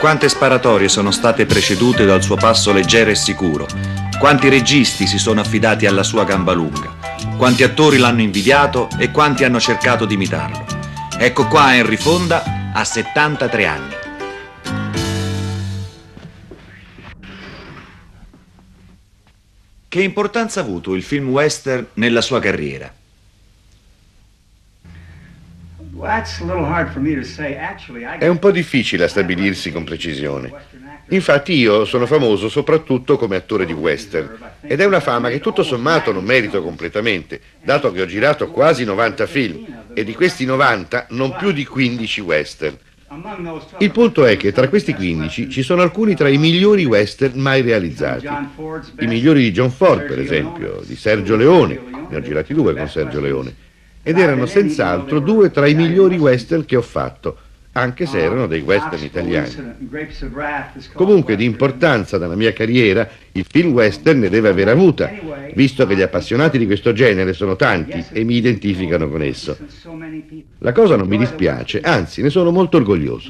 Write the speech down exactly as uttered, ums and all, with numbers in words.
Quante sparatorie sono state precedute dal suo passo leggero e sicuro? Quanti registi si sono affidati alla sua gamba lunga? Quanti attori l'hanno invidiato e quanti hanno cercato di imitarlo? Ecco qua Henry Fonda a settantatré anni. Che importanza ha avuto il film western nella sua carriera? È un po' difficile a stabilirsi con precisione. Infatti io sono famoso soprattutto come attore di western ed è una fama che tutto sommato non merito completamente, dato che ho girato quasi novanta film e di questi novanta non più di quindici western. Il punto è che tra questi quindici ci sono alcuni tra i migliori western mai realizzati. I migliori di John Ford, per esempio, di Sergio Leone, ne ho girati due con Sergio Leone, ed erano senz'altro due tra i migliori western che ho fatto, anche se erano dei western italiani. Comunque di importanza nella mia carriera il film western ne deve aver avuta, visto che gli appassionati di questo genere sono tanti e mi identificano con esso. La cosa non mi dispiace, anzi ne sono molto orgoglioso.